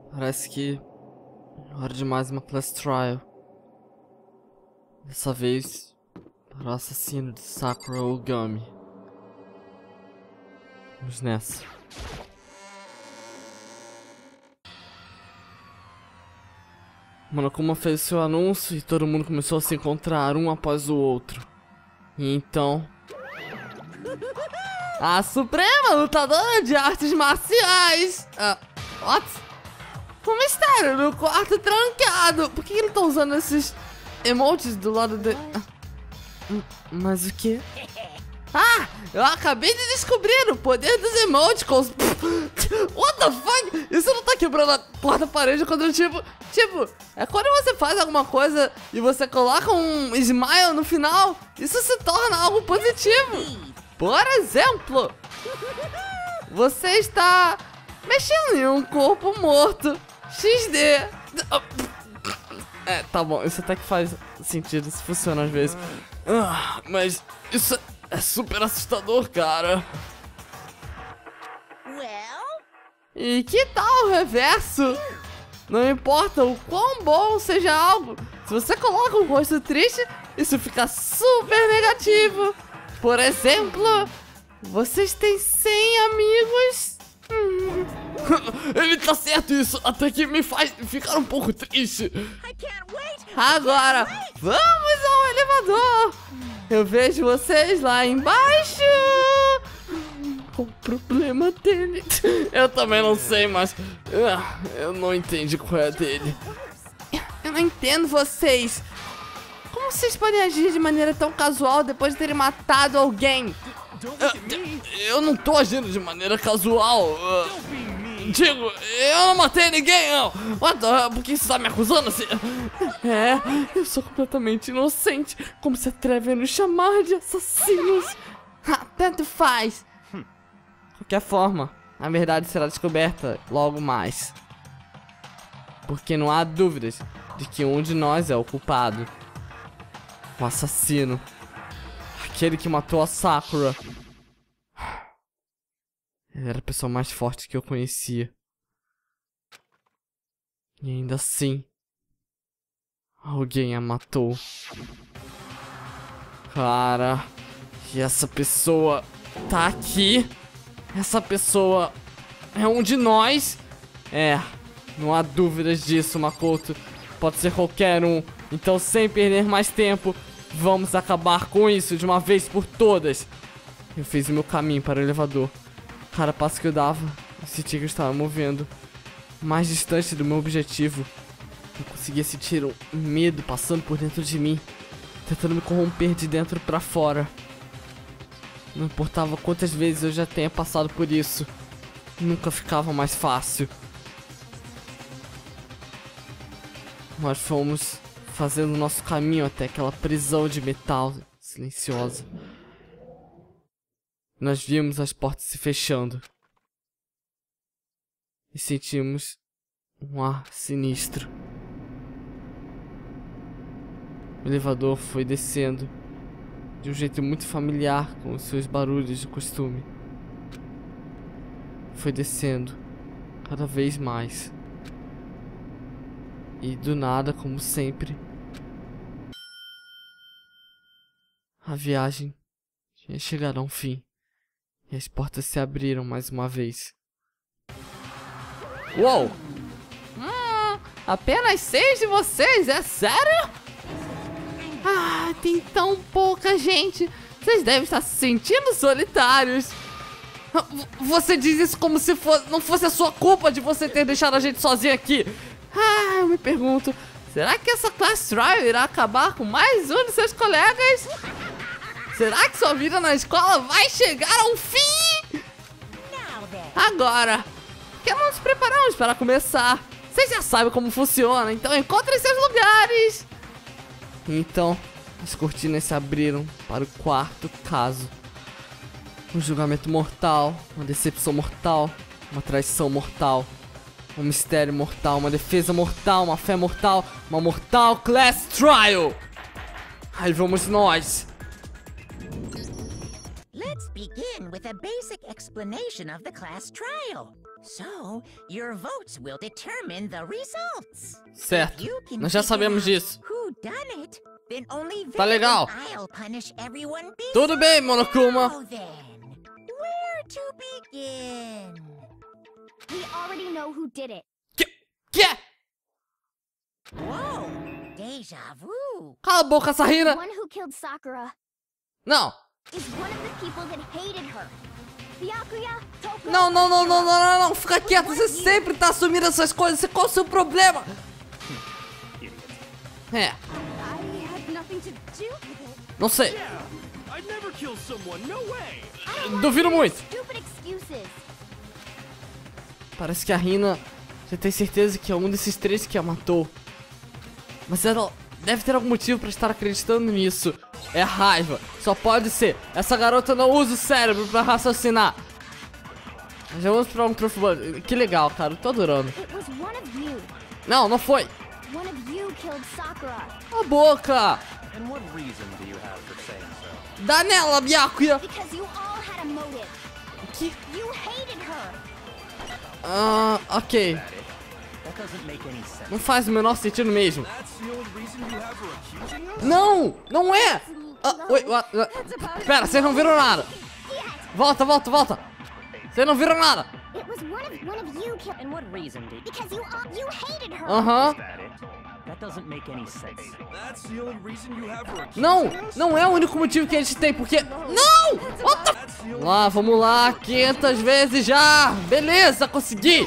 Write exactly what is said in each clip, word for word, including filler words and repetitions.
Parece que é hora de mais uma class trial. Dessa vez para o assassino de Sakura Ogami. Vamos nessa. Monokuma fez seu anúncio e todo mundo começou a se encontrar um após o outro. E então... a Suprema Lutadora de Artes Marciais! Uh, what? Um mistério no quarto trancado! Por que ele tá usando esses emotes do lado dele? Ah, mas o que? Ah! Eu acabei de descobrir o poder dos emoticons! What the fuck? Isso não tá quebrando a quarta parede quando eu tipo... Tipo, é quando você faz alguma coisa e você coloca um smile no final, isso se torna algo positivo. Por exemplo, você está mexendo em um corpo morto. X D. É, tá bom, isso até que faz sentido, isso funciona às vezes. Ah, mas isso é super assustador, cara. E que tal o reverso? Não importa o quão bom seja algo, se você coloca um rosto triste, isso fica super negativo. Por exemplo, vocês têm cem amigos. Hum. Ele tá certo, isso até que me faz ficar um pouco triste. Agora, vamos ao elevador. Eu vejo vocês lá embaixo. Qual o problema dele? Eu também não sei, mas uh, eu não entendi qual é dele. Eu não entendo vocês. Como vocês podem agir de maneira tão casual depois de terem matado alguém? Eu, eu não tô agindo de maneira casual. Uh, digo, eu não matei ninguém, não. What the, por que você tá me acusando assim? É, eu sou completamente inocente. Como se atreve a nos chamar de assassinos? Ah, tanto faz. De qualquer forma, a verdade será descoberta logo mais. Porque não há dúvidas de que um de nós é o culpado. O assassino. Aquele que matou a Sakura. Ele era a pessoa mais forte que eu conhecia. E ainda assim, alguém a matou. Cara, e essa pessoa tá aqui? Essa pessoa é um de nós? É, não há dúvidas disso, Makoto. Pode ser qualquer um. Então, sem perder mais tempo, vamos acabar com isso de uma vez por todas. Eu fiz o meu caminho para o elevador. Cada passo que eu dava, eu sentia que eu estava movendo mais distante do meu objetivo. Eu conseguia sentir um medo passando por dentro de mim, tentando me corromper de dentro para fora. Não importava quantas vezes eu já tenha passado por isso, nunca ficava mais fácil. Nós fomos fazendo nosso caminho até aquela prisão de metal silenciosa. Nós vimos as portas se fechando e sentimos um ar sinistro. O elevador foi descendo de um jeito muito familiar, com os seus barulhos de costume. Foi descendo cada vez mais. E do nada, como sempre, a viagem tinha chegado a um fim. E as portas se abriram mais uma vez. Uou! Hum, apenas seis de vocês, é sério? Ah, tem tão pouca gente. Vocês devem estar se sentindo solitários. Você diz isso como se for, não fosse a sua culpa de você ter deixado a gente sozinho aqui. Ah, eu me pergunto, será que essa class trial irá acabar com mais um de seus colegas? Será que sua vida na escola vai chegar a um fim? Agora, que nos preparamos para começar. Vocês já sabem como funciona, então encontrem seus lugares. Então, as cortinas se abriram para o quarto caso. Um julgamento mortal, uma decepção mortal, uma traição mortal, um mistério mortal, uma defesa mortal, uma fé mortal, uma mortal class trial. Aí vamos nós. Let's begin with a basic explanation of the class trial. So, your votes will determine the results. Certo. Nós já sabemos disso. Who done it? Then only Tá legal. I'll punish everyone. Tudo bem, Monokuma. Now then, where to begin? We already know who did it. Que? Que? Whoa, deja vu. Cala a boca, Sarina. The one who killed Sakura Não. is one of the people that hated her. Byakuya, Toko, Não, não, não, não, não, não, não. Fica quieto. Você sempre tá assumindo essas coisas. Qual é o seu problema? É. I had nothing to do with it. Não sei. Yeah, I'd never kill someone, no way! I don't want Duvido to hear muito. Stupid excuses. Parece que a Rina já tem certeza que é um desses três que a matou. Mas ela deve ter algum motivo pra estar acreditando nisso. É raiva. Só pode ser. Essa garota não usa o cérebro pra raciocinar. Já vamos pra um troféu. Que legal, cara. Eu tô adorando. It was one of you. Não, não foi. One of you killed Sakura. Cala a boca. And what reason do you have for saying so? Dá nela, Byakuya. Because you all had a motive. Que? You hated her. Ah, ok. That doesn't make any sense. Não faz o menor sentido mesmo. That's the only reason you have for accusing us? Não, não é. Ah, oi, ah, ah, pera, vocês não viram nada. Volta, volta, volta. Vocês não viram nada. It was one of one of you killed. And what reason did Because you all you hated her. Aham. That it? that doesn't make any sense. That's the only reason you have for accusing Não, us? não é o único motivo que a gente tem, porque... Não! What the... That's the only Lá, vamos lá, quinhentas vezes já. Beleza, consegui.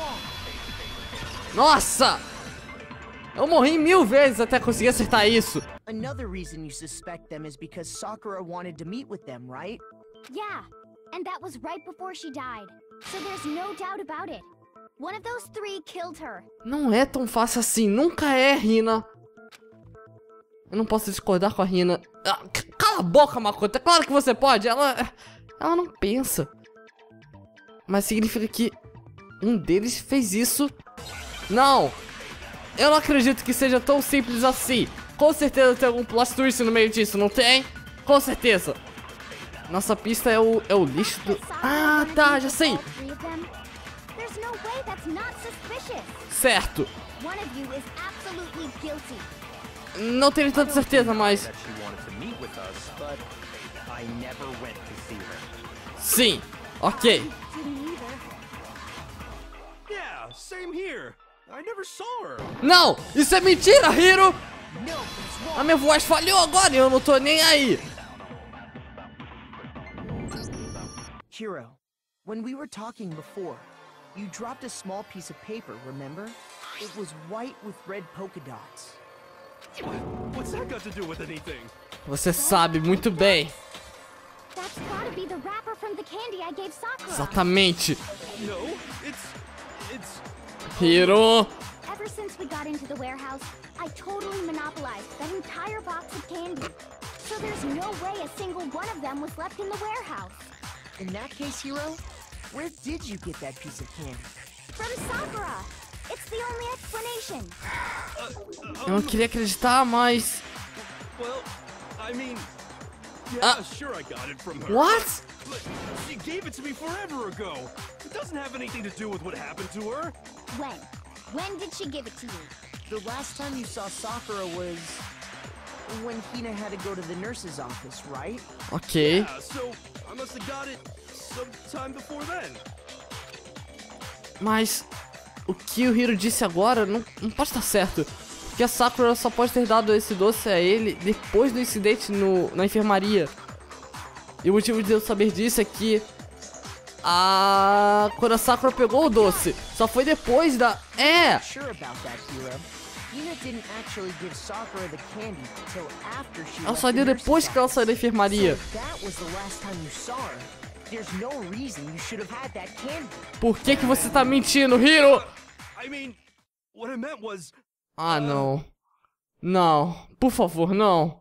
Nossa! Eu morri mil vezes até conseguir acertar isso. Another reason you suspect them is because Sakura wanted to meet with them, right? Yeah, and that was right before she died. So there's no doubt about it. One of those three killed her. Não é tão fácil assim, nunca é, Rina. Eu não posso discordar com a Rina. Ah, c- cala a boca, Makoto. É claro que você pode. Ela, ela não pensa. Mas significa que um deles fez isso. Não. Eu não acredito que seja tão simples assim. Com certeza tem algum plot twist no meio disso, não tem? Com certeza. Nossa pista é o, é o lixo do... Ah, tá, já sei. All three of them? There's no way that's not suspicious. Certo. One of you is absolutely guilty. Não tenho tanta certeza, mas... that she wanted to meet with us, but I never went to see her. Sim. Ok. Didn't either. Yeah, same here. I never saw her. Não! Isso é mentira, Hiro! A minha voz falhou agora e eu não tô nem aí. Hiro, when we were talking before, you dropped a small piece of paper, remember? It was white with red polka dots. What's that got to do with anything? Você sabe muito bem. That's gotta be the wrapper from the candy I gave Sakura. Exatamente. No, it's... it's... Hiro. Ever since we got into the warehouse, I totally monopolized that entire box of candy. So there's no way a single one of them was left in the warehouse. In that case, Hiro, where did you get that piece of candy? From Sakura! It's the only explanation. Eu não queria acreditar, mas... Well, I mean... Yeah, Ah. sure I got it from her. What? But she gave it to me forever ago. It doesn't have anything to do with what happened to her. When? When did she give it to you? The last time you saw Sakura was when Hina had to go to the nurse's office, right? Ok. Yeah, so I must have got it sometime before then. Mas... O que o Hiro disse agora não, não pode estar certo. Porque a Sakura só pode ter dado esse doce a ele depois do incidente no, na enfermaria. E o motivo de eu saber disso é que... A... Quando a Sakura pegou o doce, só foi depois da... É! Sure about that, Hiro. Hina didn't actually give Sakura the candy until after she Ela left só the deu nurse's depois que ela office. saiu da enfermaria. So that was the last time you saw her. There's no reason you should have had that candy. Por que que você tá mentindo, Hiro? I mean, what I meant was... Ah, não. Não. Por favor, não.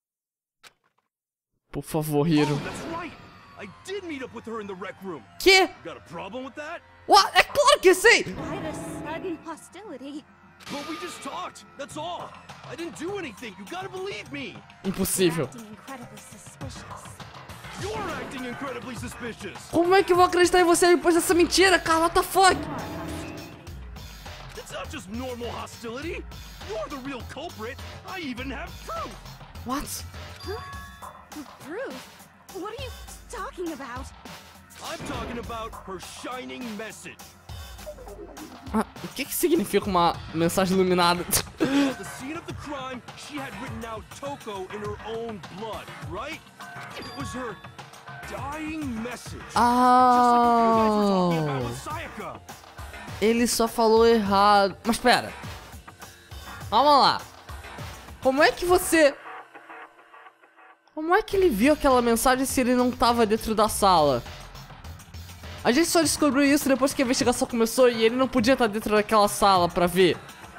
Por favor, Oh, Hiro. that's right. I did meet up with her in the rec room. Que? Got a problem with that? What? É claro que sim! Why the sudden hostility? But we just talked. That's all. I didn't do anything. You gotta believe me. Impossível. Acting incredibly suspicious. You're acting incredibly suspicious. Como é que eu vou acreditar em você depois dessa mentira, cara? What the fuck? It's not just normal hostility. You're the real culprit. I even have proof. What? Proof? What are you talking about? I'm talking about her shining message. Ah, o que que significa uma mensagem iluminada? At the scene of the crime, she had written out Toko in her own blood, right? It was her dying message. Ah, Just like what you guys were talking about with Sayaka. ele só falou errado. Mas pera. Vamos lá. Como é que você... Como é que ele viu aquela mensagem se ele não tava dentro da sala? A gente só descobriu isso depois que a investigação começou e ele não podia estar dentro daquela sala pra ver.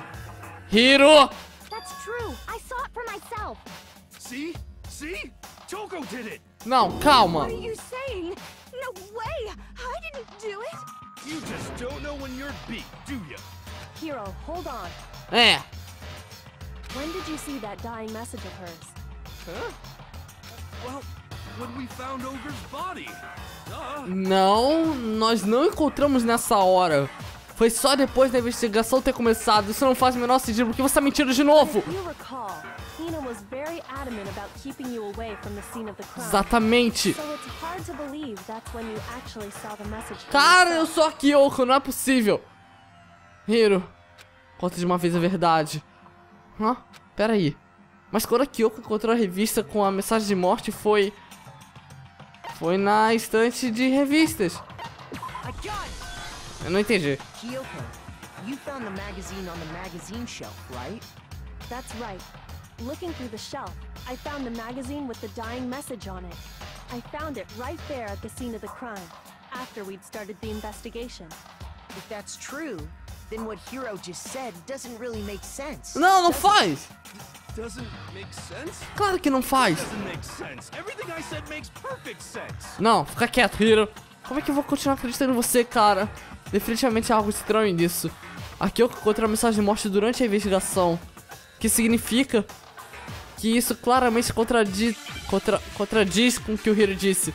Hiro! That's true. I saw it for myself. See? See? Toko did it. Não, calma. What are you saying? No way! I didn't do it! You just don't know when you're beat, do you? Hiro, hold on. É. When did you see that dying message of hers? Huh? Well, when we found Ogre's body. Duh. Não, nós não encontramos nessa hora. Foi só depois da investigação ter começado. Isso não faz o menor sentido, porque você tá mentindo de novo. If you recall, Hina was very adamant about keeping you away from the scene of the crime. Exatamente. So it's hard to believe that's when you actually saw the message. for Cara, eu yourself. sou a Kyoko, não é possível. Hiro, conta de uma vez a verdade. Hã? Pera aí. Mas quando a Kyoko encontrou a revista com a mensagem de morte foi... Foi na estante de revistas. I got it! Eu não entendi. Kyoko, you found the magazine on the magazine shelf, right? That's right. Looking through the shelf, I found the magazine with the dying message on it. I found it right there at the scene of the crime, after we'd started the investigation. If that's true, then what Hiro just said doesn't really make sense. Não, não faz. Doesn't make sense? Claro que não faz. Doesn't make sense. Everything I said makes perfect sense. Não, fica quieto, Hiro. Como é que eu vou continuar acreditando em você, cara? Definitivamente há algo estranho nisso. A Kyoko encontrou a mensagem de morte durante a investigação. Que significa que isso claramente contradiz, contra, contradiz com o que o Hiro disse.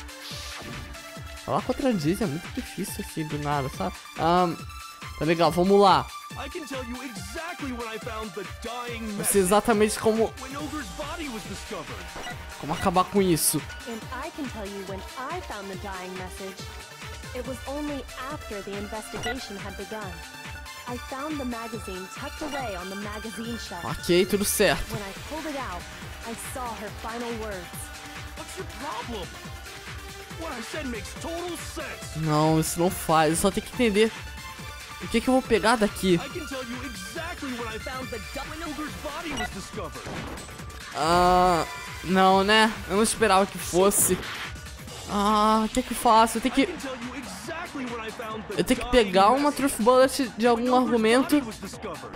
Falar contradiz é muito difícil assim do nada, sabe? Um, tá legal, vamos lá. I can tell you exactly when I found the dying Eu sei message. exatamente como, When Ogre's body was discovered. como acabar com isso. And I can tell you when I found the dying message. It was only after the investigation had begun. I found the magazine tucked away on the magazine shelf. Ok, tudo certo. When I pulled it out, I saw her final words. What's your problem? What I said makes total sense. Não, isso não faz. Eu só tenho que entender o que, que eu vou pegar daqui. I can tell you exactly when I found the di- when Ogre's body was discovered. Ah, não, né? Eu não esperava que fosse. Ah, o que que eu faço? Eu tenho I que, can tell you exactly when I found the eu tenho que dying pegar uma message. Truth Bullet de algum When Ogre's argumento. body was discovered.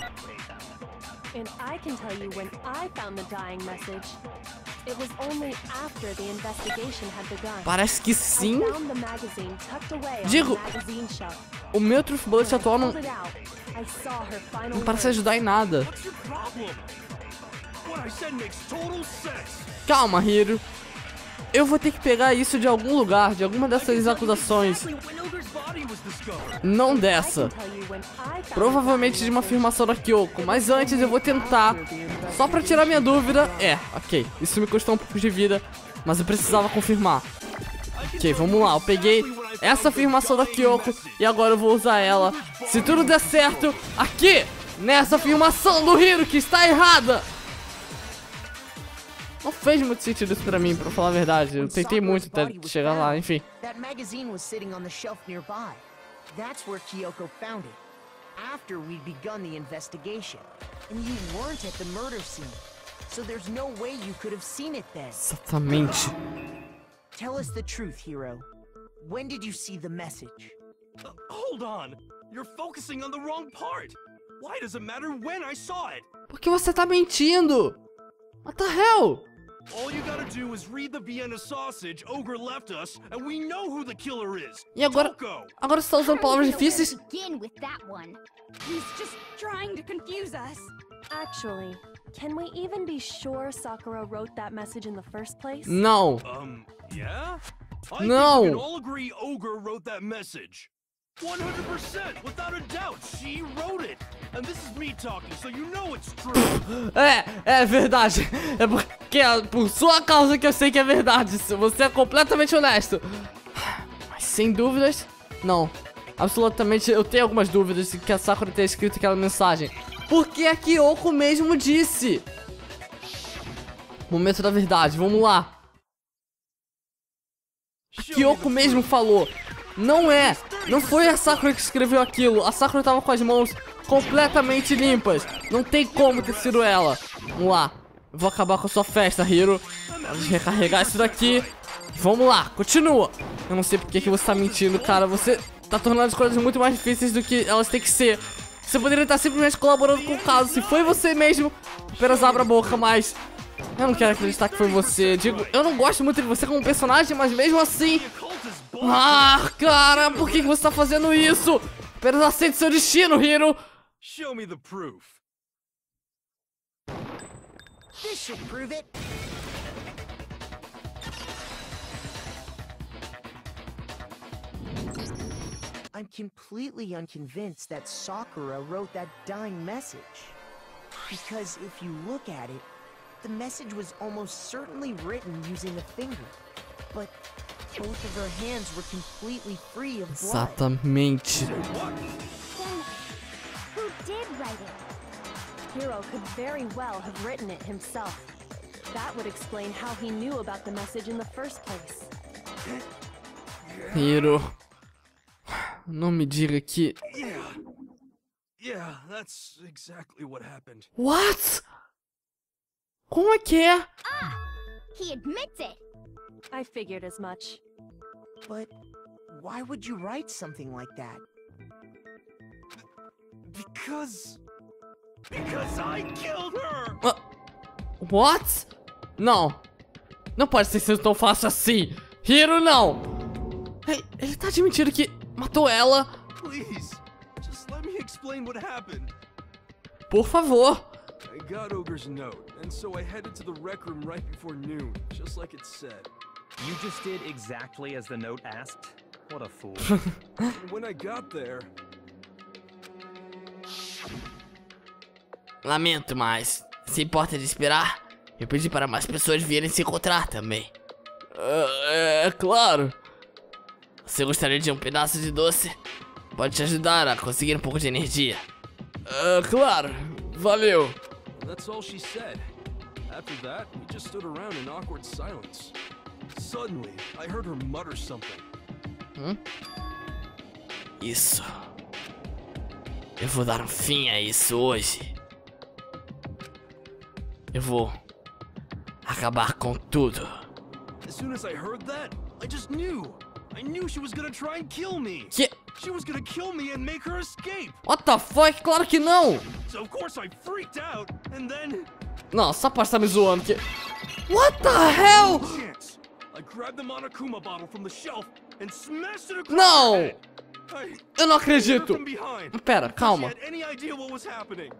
And I can tell you when I found the dying message. It was only after the investigation had begun. Parece que I sim. found the magazine tucked away on Digo, the magazine shelf. O meu Truth Bullet When I atual não, pulled it out, I saw her final não parece words. ajudar em nada. What's your problem? What I said makes total sense. Calma, Hiro. Eu vou ter que pegar isso de algum lugar, de alguma I can dessas tell you acusações. exactly when Ogre's body was discovered. Não I can dessa. tell you when I found Provavelmente the de uma dying afirmação da Kyoko. Mas antes eu vou tentar, só pra tirar minha dúvida. É, ok. Isso me custou um pouco de vida, mas eu precisava confirmar. Ok, vamos lá. Eu peguei essa afirmação da Kyoko e agora eu vou usar ela. Se tudo der certo, aqui, nessa afirmação do Hiro que está errada. Não fez muito sentido isso pra mim, pra falar a verdade. Eu tentei muito até chegar lá, enfim. That magazine was sitting on the shelf nearby. That's where Kyoko found it. After we'd begun the investigation. And you weren't at the murder scene. So there's no way you could have seen it then. Exatamente. Tell us the truth, Hiro. When did you see the message? Uh, hold on. You're focusing on the wrong part. Why does it matter when I saw it? Porque você tá mentindo. What the hell? All you gotta do is read the Vienna sausage Ogre left us, and we know who the killer is. E agora, Toko. agora você tá usando palavras difíceis? Begin with that one. He's just trying to confuse us. Actually, Can we even be sure Sakura wrote that message in the first place? Não. Um, yeah? I No. think we can all agree Ogre wrote that message. one hundred percent, without a doubt, she wrote it. And this is me talking, so you know it's true. É, é verdade. É porque é por sua causa que eu sei que é verdade. Você é completamente honesto. Mas sem dúvidas, não. Absolutamente, eu tenho algumas dúvidas de que a Sakura tenha escrito aquela mensagem. Porque a Kyoko mesmo disse. Momento da verdade, vamos lá. A Kyoko mesmo falou. Não é, não foi a Sakura que escreveu aquilo. A Sakura tava com as mãos completamente limpas. Não tem como ter sido ela. Vamos lá, eu vou acabar com a sua festa, Hiro. Vamos recarregar isso daqui. Vamos lá, continua. Eu não sei porque que você tá mentindo, cara. Você tá tornando as coisas muito mais difíceis do que elas têm que ser. Você poderia estar simplesmente colaborando com o caso. Se foi você mesmo, apenas abra a boca, mas eu não quero acreditar que foi você. Digo, eu não gosto muito de você como personagem, mas mesmo assim... Ah, cara, por que você tá fazendo isso? Apenas aceite seu destino, Hiro. Show me the proof. This should prove it. I'm completely unconvinced that Sakura wrote that dying message. Because if you look at it, the message was almost certainly written using a finger. But both of her hands were completely free of blood. Exatamente. Then, who did write it? Hiro could very well have written it himself. That would explain how he knew about the message in the first place. Hiro, não me diga que... Yeah. Yeah, that's exactly what happened. What? Como é que é? Ah! He admits it! I figured as much. But why would you write something like that? Because... Because I killed her! Uh, what? Não. Não pode ter sido tão fácil assim. Hiro, não. Ele, ele tá admitindo que matou ela. Please, just let me explain what happened. Por favor. I got Ogre's note, and so I headed to the rec room right before noon, just like it said. You just did exactly as the note asked? What a fool. And when I got there... Lamento, mas se importa de esperar? Eu pedi para mais pessoas virem se encontrar também. Uh, é, é claro. Você gostaria de um pedaço de doce? Pode te ajudar a conseguir um pouco de energia. Uh, claro, valeu. That's all she said. After that, we just stood around in awkward silence. Suddenly, I heard her mutter something. Hum? Isso. Eu vou dar um fim a isso hoje. Eu vou acabar com tudo. As soon as I heard that, I just knew. I knew she was gonna try and kill me. Que? She was gonna kill me and make her escape. What the fuck? Claro que não. So of course I freaked out, and then... Não, só pode estar me zoando que... What the hell? Chance. I grabbed the Monokuma bottle from the shelf and smashed it across Não. her head. I Eu não threw her acredito. from behind. Pera, She calma. had any idea what was happening.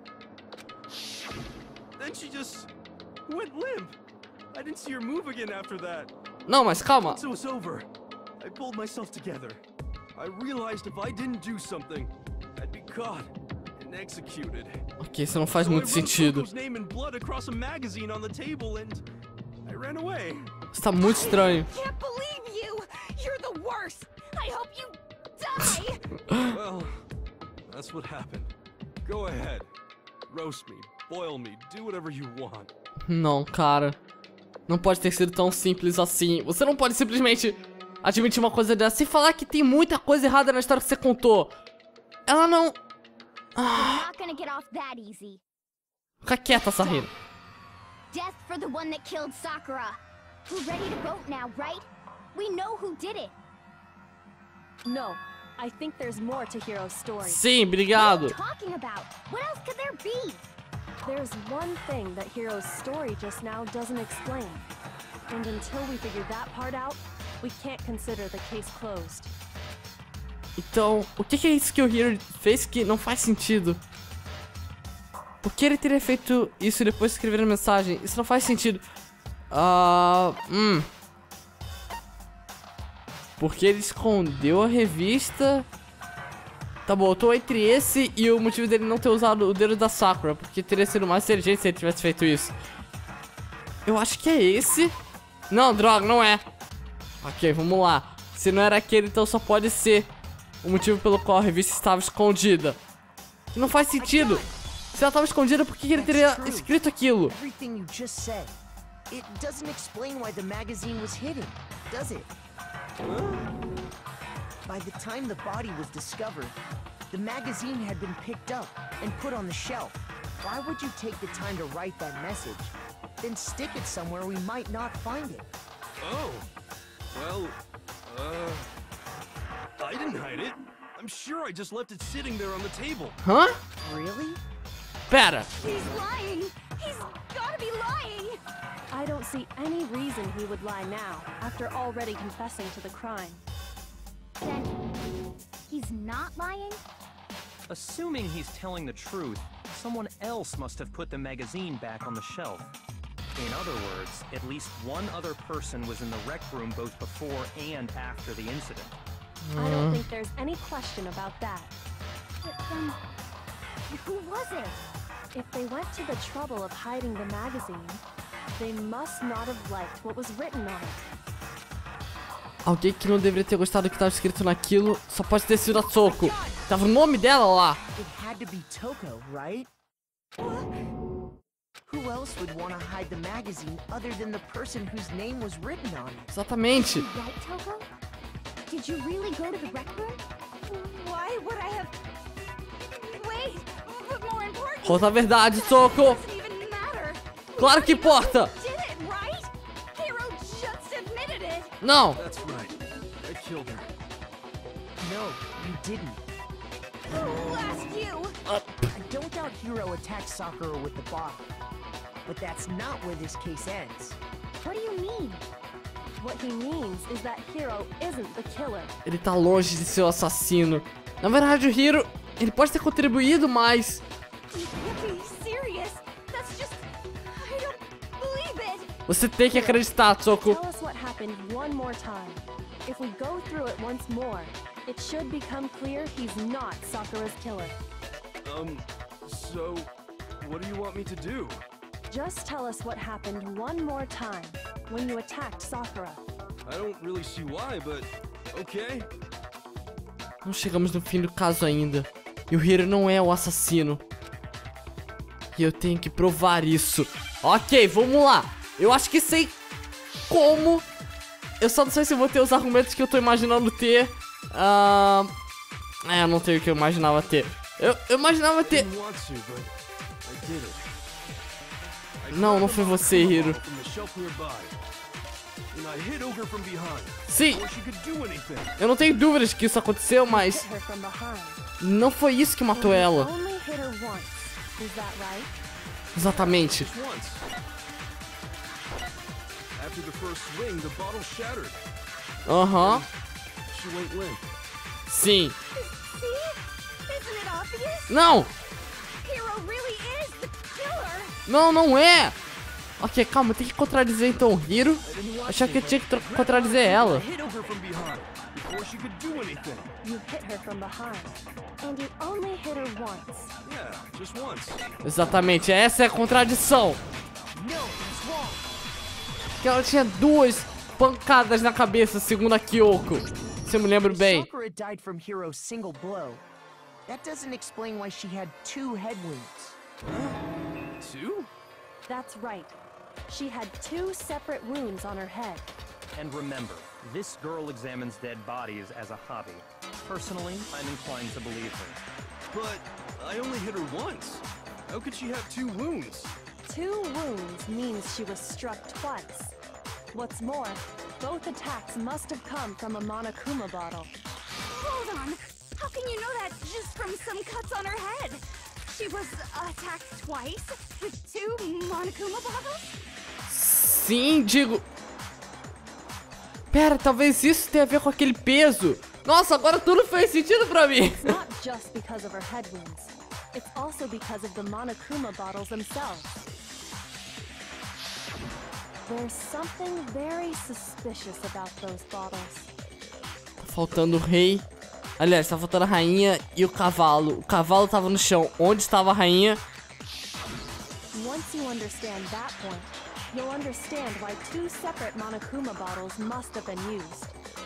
Then she just went limp. I didn't see her move again after that. Não, mas calma. Once it was over, I pulled myself together. I realized if I didn't do something, I'd be caught and executed. Ok, isso não faz So I muito wrote sentido. Coco's name in blood across a magazine on the table and I ran away. Isso tá muito estranho. Can't believe you! You're the worst! I hope you die! Well, that's what happened. Go ahead. Roast me, boil me, do whatever you want. Não, cara. Não pode ter sido tão simples assim. Você não pode simplesmente admitir uma coisa dessa e falar que tem muita coisa errada na história que você contou. Ela não... You're not gonna get off that easy. Fica quieta, Sarina. Death for the one that killed Sakura. We're ready to vote now, right? We know who did it. No, I think there's more to Hiro's story. Sim, What are obrigado. you talking about? What else could there be? There's one thing that Hiro's story just now doesn't explain. And until we figure that part out, we can't consider the case closed. Então, o que que é isso que o Hiro fez que não faz sentido? Por que ele teria feito isso e depois escrever a mensagem? Isso não faz sentido. Ah... Uh, hum... Porque ele escondeu a revista... Tá bom, eu tô entre esse e o motivo dele não ter usado o dedo da Sakura. Porque teria sido mais inteligente se ele tivesse feito isso. Eu acho que é esse. Não, droga, não é. Ok, vamos lá. Se não era aquele, então só pode ser o motivo pelo qual a revista estava escondida. Que não faz sentido. Se ela estava escondida, por que ele teria escrito aquilo? Everything you just said. It doesn't explain why the magazine was hidden, does it? By the time the body was discovered, the magazine had been picked up and put on the shelf. Why would you take the time to write that message, then stick it somewhere we might not find it? Oh, well, uh, I didn't hide it. I'm sure I just left it sitting there on the table. Hã? Really? Pera. He's lying! He's gotta be lying! I don't see any reason he would lie now, after already confessing to the crime. Then, he's not lying? Assuming he's telling the truth, someone else must have put the magazine back on the shelf. In other words, at least one other person was in the rec room both before and after the incident. I don't think there's any question about that. But then, who was it? If they went to the trouble of hiding the magazine, they must not have liked what was written on it. Alguém que não deveria ter gostado do que estava escrito naquilo só pode ter sido a Toko. Tava o nome dela lá. It had to be Toko, right? Who else would want to hide the magazine other than the person whose name was written on it? Exatamente. Right, Toko? Did you really go to the rec room? Why would I have... Wait, but more important... Conta a verdade, Toko. Doesn't even matter. Claro que importa. Did it, right? Hiro just admitted it. Não. That's right. I killed her. No, you didn't. Who asked you? I don't doubt Hiro attacked Sakura with the bottle. But that's not where this case ends. What do you mean? What he means is that Hiro isn't the killer. Ele tá longe de ser o assassino. Na verdade, o Hiro, ele pode ter contribuído mais. You can't be serious. That's just... I don't believe it. Você tem que acreditar, Toko. Tell us what happened one more time. If we go through it once more, it should become clear he's not Sakura's killer. Um, so, what do you want me to do? Just tell us what happened one more time when you attacked Sakura. I don't really see why, but okay. Não chegamos no fim do caso ainda. E o Hiro não é o assassino. E eu tenho que provar isso. Ok, vamos lá. Eu acho que sei como. Eu só não sei se eu vou ter os argumentos que eu tô imaginando ter. Uh... É, eu não tenho o que eu imaginava ter. Eu, eu imaginava ter... Não, não foi você, Hiro. Sim, eu não tenho dúvidas que isso aconteceu, mas não foi isso que matou ela. Exatamente. Aham. Sim. Não. Não, não é. Ok, calma, tem que contradizer então o Hiro. Achei que eu tinha que contradizer ela. Exatamente, essa é a contradição. Que ela tinha duas pancadas na cabeça, segundo a Kyoko. Se eu me lembro bem. Sakura died from Hiro's single blow. That doesn't explain why she had two head wounds. Two? That's right. She had two separate wounds on her head. And remember, this girl examines dead bodies as a hobby. Personally, I'm inclined to believe her. But I only hit her once. How could she have two wounds? Two wounds means she was struck twice. What's more, both attacks must have come from a Monokuma bottle. Hold on. How can you know that just from some cuts on her head? She was attacked twice with two Monokuma bottles? Sim, digo... Pera, talvez isso tenha a ver com aquele peso. Nossa, agora tudo fez sentido pra mim. It's not just because of her head wounds. It's also because of the Monokuma bottles themselves. There's something very suspicious about those bottles. Tá faltando o rei. Aliás, tá faltando a rainha e o cavalo. O cavalo tava no chão. Onde estava a rainha? Once you understand that point, you'll understand why two separate Monokuma bottles must have been used.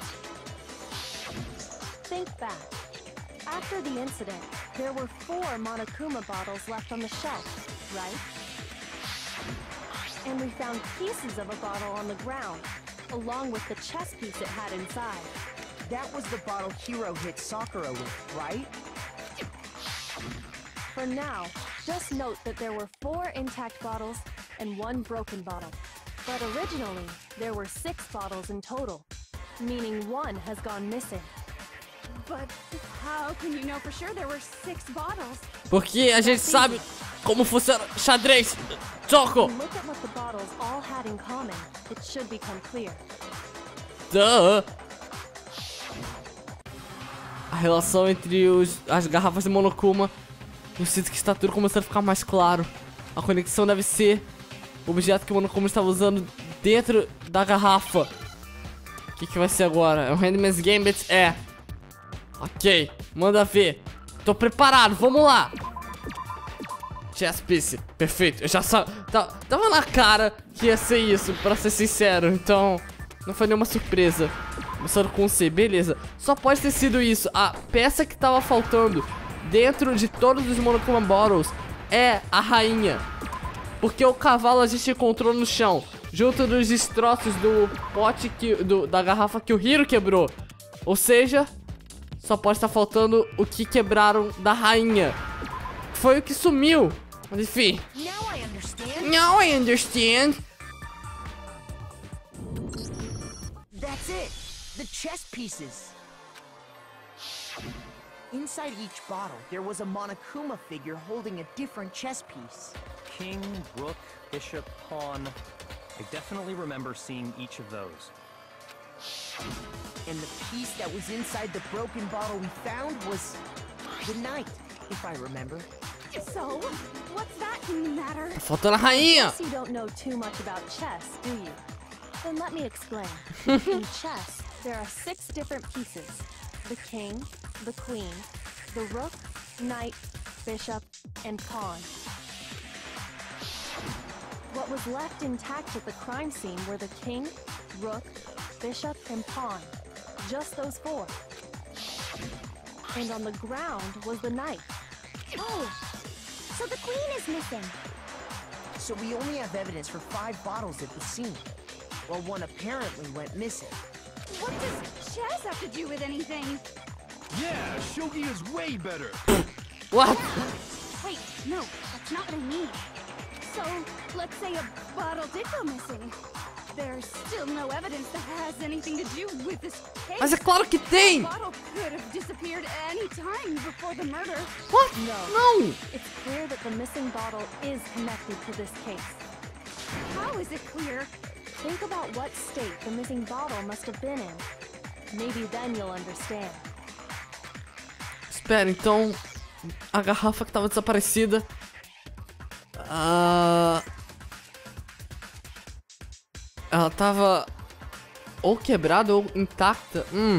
Think back. After the incident, there were four Monokuma bottles left on the shelf, right? And we found pieces of a bottle on the ground, along with the chess piece it had inside. That was the bottle Hiro hit Sakura with, right? For now, just note that there were four intact bottles and one broken bottle. But originally, there were six bottles in total, meaning one has gone missing. But how can you know for sure there were six bottles? Porque a gente sabe como funciona xadrez. Choco! Look at what the bottles all had in common. It should become clear. Duh. A relação entre os, as garrafas de Monokuma. Eu sinto que está tudo começando a ficar mais claro. A conexão deve ser o objeto que o Monokuma estava usando dentro da garrafa. O que, que vai ser agora? É um Handmaid's Gambit? É. Ok, manda ver. Tô preparado, vamos lá. Chess piece, perfeito. Eu já sa... Tá, tava na cara que ia ser isso, pra ser sincero. Então, não foi nenhuma surpresa. Começando com um C, beleza. Só pode ter sido isso. A peça que tava faltando dentro de todos os Monokuma Bottles é a rainha. Porque o cavalo a gente encontrou no chão, junto dos destroços do pote que, do, da garrafa que o Hiro quebrou. Ou seja, só pode estar faltando o que quebraram da rainha. Foi o que sumiu. Mas enfim. Now I understand. Now I understand. That's it. The chess pieces. Inside each bottle, there was a Monokuma figure holding a different chess piece. King, rook, bishop, pawn. I definitely remember seeing each of those. And the piece that was inside the broken bottle we found was the knight, if I remember. So, what's that matter? Tá faltando a rainha. Guess you don't know too much about chess, do you? Then let me explain. In chess, there are six different pieces. The king, the queen, the rook, knight, bishop, and pawn. What was left intact at the crime scene were the king, rook, bishop, and pawn. Just those four. And on the ground was the knight. Oh, so the queen is missing. So we only have evidence for five bottles at the scene, while one apparently went missing. What does chess have to do with anything? Yeah, shogi is way better. What? Wait, no, that's not what I mean. So, let's say a bottle did go missing. There's still no evidence that has anything to do with this case. Mas é claro que tem. The bottle could have disappeared any time before the murder. What? No. Não. It's clear that the missing bottle is connected to this case. How is it clear? Think about what state the missing bottle must have been in. Maybe then you'll understand. Espera, então a garrafa que tava desaparecida. Ah, ela tava ou quebrada ou intacta. Hum.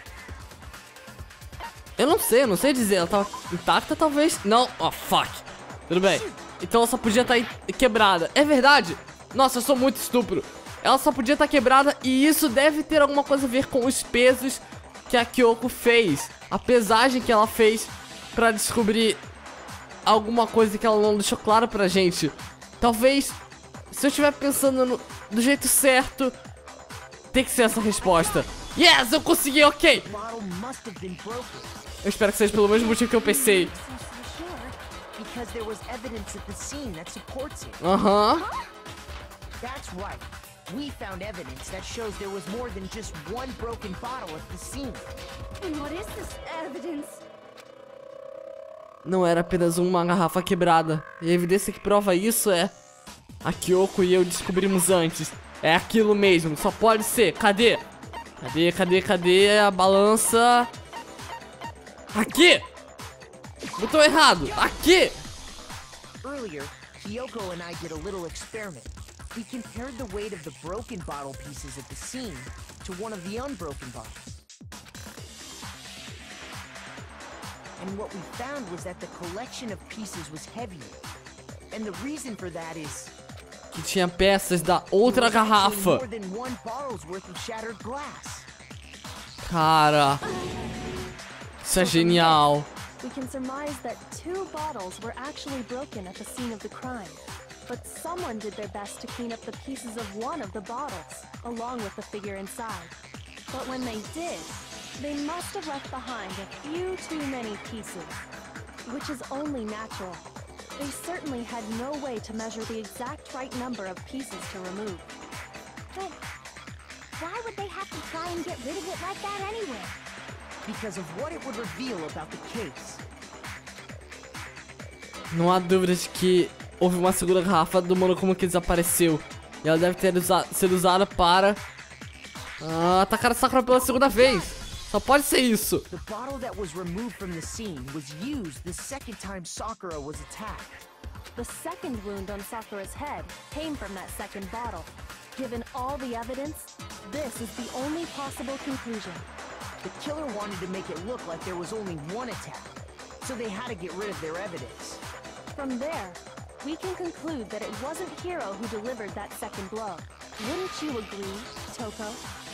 Eu não sei, eu não sei dizer. Ela tava intacta, talvez. Não. Oh, fuck. Tudo bem. Então ela só podia estar quebrada. É verdade. Nossa, eu sou muito estúpido. Ela só podia estar quebrada e isso deve ter alguma coisa a ver com os pesos que a Kyoko fez. A pesagem que ela fez pra descobrir alguma coisa que ela não deixou claro pra gente. Talvez, se eu estiver pensando no, do jeito certo, tem que ser essa resposta. Yes, eu consegui, ok. The bottle must have been broken. Eu espero que seja pelo mesmo motivo que eu pensei. Because there was evidence at the scene that supports it. Aham. Uh-huh. That's right. We found evidence that shows there was more than just one broken bottle at the scene. And what is this evidence? Não era apenas uma garrafa quebrada. E a evidência que prova isso é... a Kyoko e eu descobrimos antes. É aquilo mesmo, só pode ser. Cadê? Cadê, cadê, cadê a balança? Aqui! Botou errado. Aqui. Earlier, Kyoko and I did a little experiment. We compared the weight of the broken bottle pieces at the scene to one of the unbroken bottles. And what we found was that the collection of pieces was heavier. And the reason for that is Que tinha peças da outra garrafa. more than one bottle's worth of shattered glass. Cara, isso é genial. We can surmise that two bottles were actually broken at the scene of the crime. But someone did their best to clean up the pieces of one of the bottles, along with the figure inside. But when they did, they must have left behind a few too many pieces, which is only natural. They certainly had no way to measure the exact right number of pieces to remove. But why would they have to try and get rid of it like that anyway? Because of what it would reveal about the case. Não há dúvida de que houve uma segunda garrafa do Monokuma que desapareceu. E ela deve ter usa sido usada para ah, atacar a Sakura pela segunda vez. Só pode ser isso. The bottle that was removed from the scene was used the second time Sakura was attacked. The second wound on Sakura's head came from that second bottle. Given all the evidence, this is the only possible conclusion. The killer wanted to make it look like there was only one attack, so they had to get rid of their evidence. From there, we can conclude that it wasn't Hiro who delivered that second blow. Wouldn't you agree, Toko?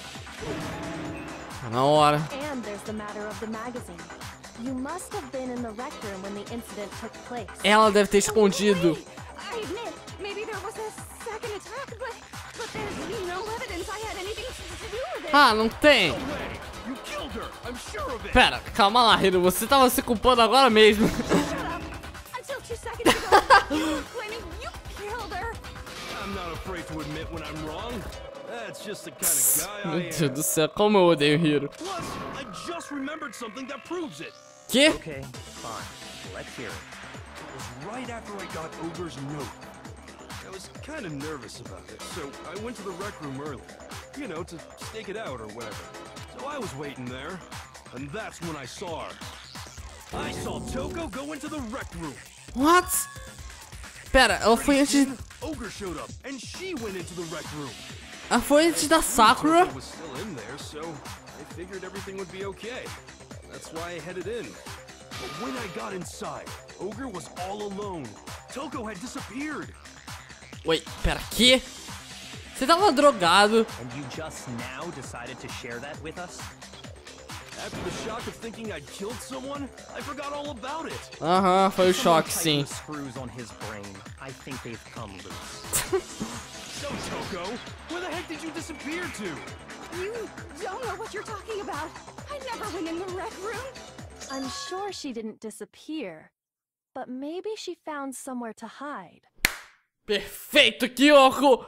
Tá na hora. And there's the matter of the magazine. You must have been in the rec room when the incident took place. Ela deve ter escondido. I admit, maybe there was a second attack, but but there's no evidence I had anything to do with it. Ah, não tem. You killed her. I'm sure of it. Pera, calma lá, Hiro. Você tava se culpando agora mesmo. Shut up! Until two seconds ago, you were claiming you killed her. I'm not afraid to admit when I'm wrong. That's just the kind of guy Meu I Deus am. do céu, como eu odeio Hiro. Plus, I just remembered something that proves it. Que? Okay, fine. Let's hear it. It was right after I got Ogre's note. I was kind of nervous about it, so I went to the rec room early. You know, to stake it out or whatever. So I was waiting there, and that's when I saw her. I saw Toko go into the rec room. What? Pera, ela foi antes. Then Ogre showed up, and she went into the rec room. Ela foi antes da Sakura? Toko was still in there, so I figured everything would be okay. That's why I headed in. But when I got inside, Ogre was all alone. Toko had disappeared. Oi, pera, que? Você tava drogado. And you just now decided to share that with us? After the shock of thinking I'd killed someone, I forgot all about it. Aham, foi o Someone choque, tighten sim. the screws on his brain. I think they've come loose. So, Toko, where the heck did you disappear to? You don't know what you're talking about. I never went in the rec room. I'm sure she didn't disappear, but maybe she found somewhere to hide. Perfeito, Kyoko!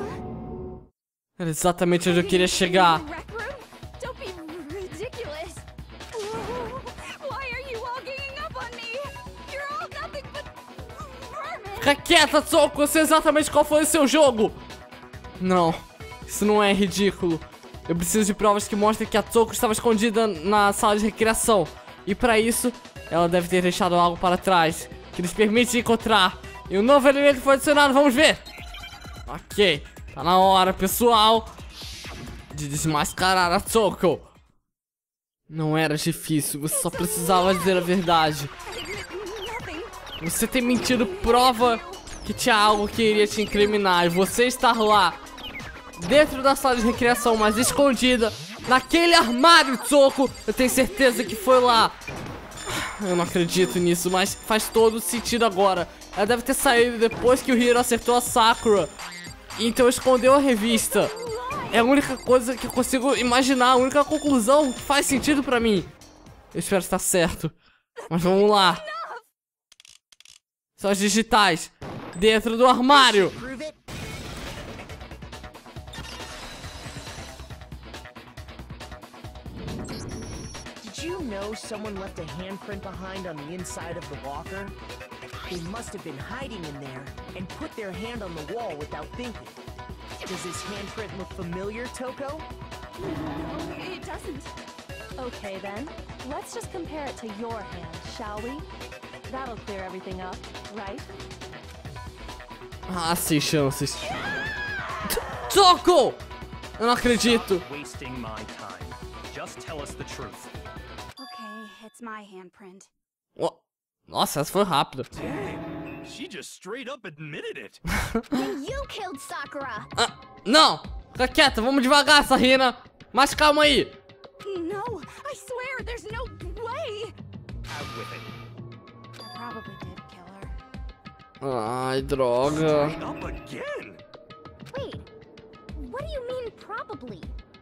Era exatamente onde eu queria chegar. In the rec room? Don't be ridiculous. Why are you all ganging up on me? You're all nothing but vermin. Fica quieta, Toko! Eu sei exatamente qual foi o seu jogo! Não, isso não é ridículo. Eu preciso de provas que mostrem que a Toko estava escondida na sala de recreação. E para isso, ela deve ter deixado algo para trás que nos permite encontrar. E um novo elemento foi adicionado, vamos ver! Ok, tá na hora, pessoal, de desmascarar a Toko. Não era difícil, você só precisava dizer a verdade. I admit nothing. Você ter mentido prova que tinha algo que iria te incriminar. E você estar lá, dentro da sala de recreação, mas escondida, naquele armário, Toko. Eu tenho certeza que foi lá. Eu não acredito nisso, mas faz todo sentido agora. Ela deve ter saído depois que o Hiro acertou a Sakura. Então escondeu a revista. É a única coisa que eu consigo imaginar, a única conclusão que faz sentido pra mim. Eu espero estar certo. Mas vamos lá. São as digitais. Dentro do armário. Prove it? Did you know someone left a handprint behind on the inside of the locker? They must have been hiding in there and put their hand on the wall without thinking. Does this handprint look familiar, Toko? No, it doesn't. Okay then, let's just compare it to your hand, shall we? That'll clear everything up, right? Ah, sem chances. Soco! Eu não acredito. Stop wasting my time. Just tell us the truth. Okay, it's my handprint. Oh, nossa, essa foi rápida. Dang, she just straight up admitted it. Then you killed Sakura! Ah, não! Fica quieta, vamos devagar, Sarina. Mas calma aí. No, I swear, there's no way! Out with it. I probably did kill her. Ai, droga. Straight up again. Wait, what do you mean probably?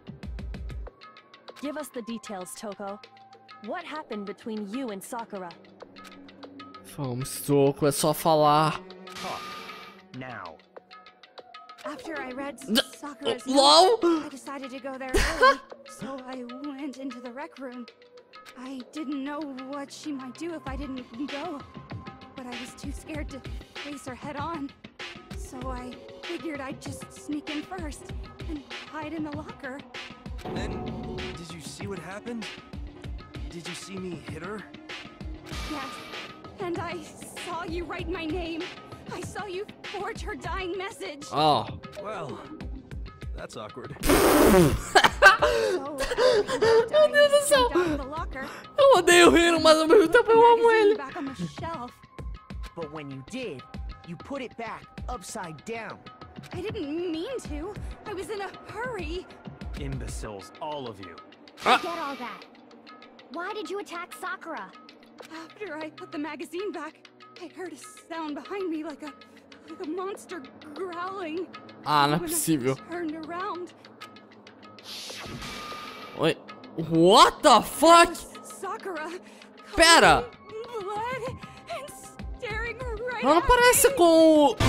Give us the details, Toko. What happened between you and Sakura? Vamos, Soco, é só falar. Talk. Now. After I read D- Sakura's LOL? note, I decided to go there early, so I went into the rec room. I didn't know what she might do if I didn't go, but I was too scared to face her head on. So I figured I'd just sneak in first and hide in the locker. And did you see what happened? Did you see me hit her? Yes, and I saw you write my name. I saw you forge her dying message. Oh. Well, that's awkward. So, Meu Deus do céu. out of the locker, Eu odeio o Hiro, mas ao mesmo tempo eu amo magazine ele. back on the shelf. But when you did, you put it back upside down. I didn't mean to. I was in a hurry. Imbeciles, all of you. Ah. Get all that. Why did you attack Sakura? After I put the magazine back, I heard a sound behind me like a like a monster growling. Ah, não é When possível. I turned around, Oi. What the fuck? Sakura. Pera. covered in blood and staring right Ela não at parece me. com o...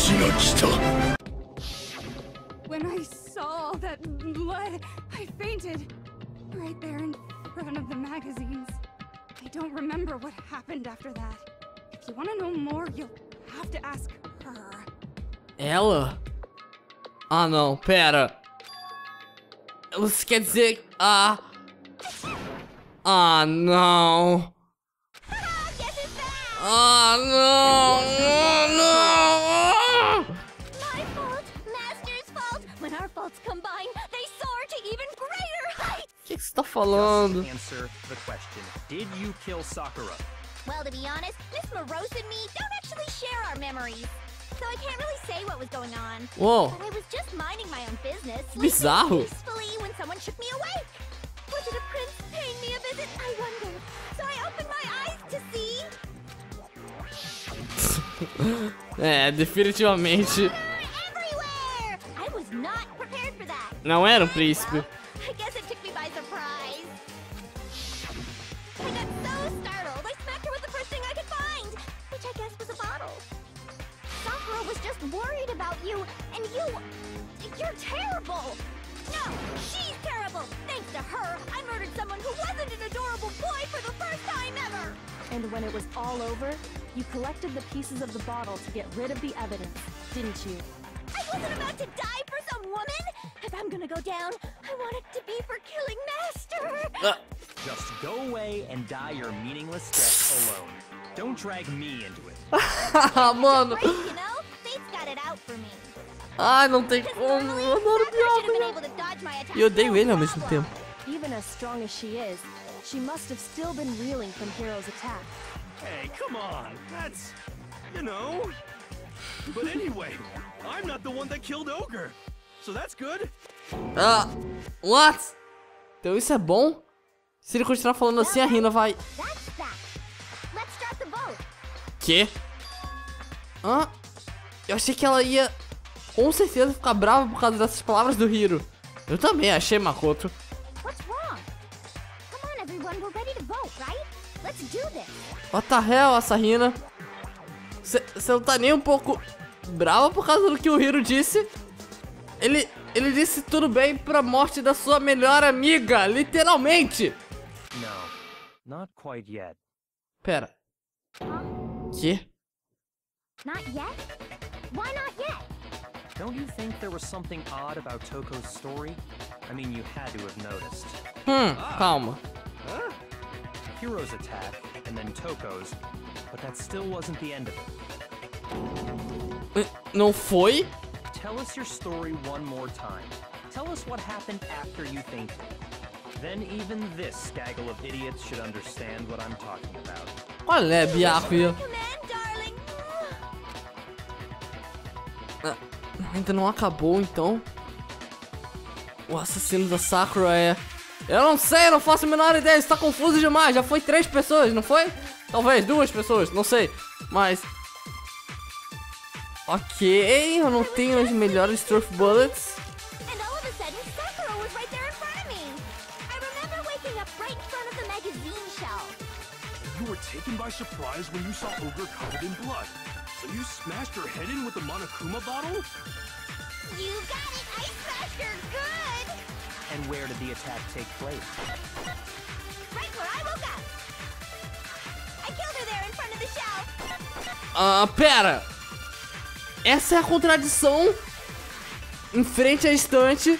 When I saw that blood, I fainted right there in front of the magazines. I don't remember what happened after that. If you want to know more, you'll have to ask her. Ela? Ah, não, pera. Você quer dizer... Ah... Ah, não. Ah, não. Ah, não. My fault, Master's fault. When our faults combine, they soar to even greater heights. O que que você tá falando? Answer the question. Did you kill Sakura? Well, to be honest, Miss Morose and me don't actually share our memories. So I can't really say what was going on. Uou. But I was just minding my own business, Bizarro. sleeping peacefully when someone shook me awake. Was it a prince paying me a visit? I wonder. So I opened my eyes to see. É, definitivamente Everywhere! I was not prepared for that. não era um príncipe. I guess it took me by surprise. I got so startled, I smacked her with the first thing I could find, which I guess was a bottle. Sakura was just worried about you, and you... You're terrible! No, she's terrible! Thanks to her, I murdered someone who wasn't an adorable boy for the first time ever! And when it was all over, you collected the pieces of the bottle to get rid of the evidence, didn't you? I wasn't about to die for some woman! If I'm gonna go down, I want it to be for killing Master! Ah, Just go away and die your meaningless death alone. Don't drag me into it. mano. Great, you know? Fate's got it out for me. Ai, não tem Because como. normally, Eu adoro Sakura should have been piada. able to dodge my attack. E eu odeio no ele ao mesmo problem. tempo. Even as strong as she is, she must have still been reeling from Hiro's attack. Hey, come on. That's, you know. But anyway, I'm not the one that killed Ogre. So that's good. Ah, what? Então isso é bom? Se ele continuar falando assim, a Rina vai... That's that. Let's start the vote. Quê? Hã? Eu achei que ela ia com certeza ficar brava por causa dessas palavras do Hiro. Eu também achei, Makoto. What's wrong? Come on, everyone. We're ready to vote, right? Let's do this. What the hell, Asahina? Você não tá nem um pouco brava por causa do que o Hiro disse? Ele, ele disse tudo bem pra morte da sua melhor amiga, literalmente. No, not quite yet. Pera. Que? Not yet? Why not yet? Don't you think there was something odd about Toko's story? I mean, you had to have noticed. Hum, calma. Huh? Hiro's attack, and then Toko's, but that still wasn't the end of it. Não foi? Tell us your story one more time. Tell us what happened after you fainted. Then even this gaggle of idiots should understand what I'm talking about. Qual é, Byakuya? Command, darling. Ah, ainda não acabou, então? O assassino da Sakura é... Eu não sei, eu não faço a menor ideia, isso tá confuso demais. Já foi três pessoas, não foi? Talvez duas pessoas, não sei. Mas... Ok, eu não tenho as melhores Turf Bullets. And all of a sudden, Sakura was right there in front of me. I remember waking up right in front of the magazine shelf. You were taken by surprise when you saw Ogre covered in blood. So you smashed her head in with the Monokuma bottle? You got it! I smashed her good! And where did the attack take place? Right where I woke up! I killed her there in front of the shelf! Ah, pera! Essa é a contradição em frente à estante.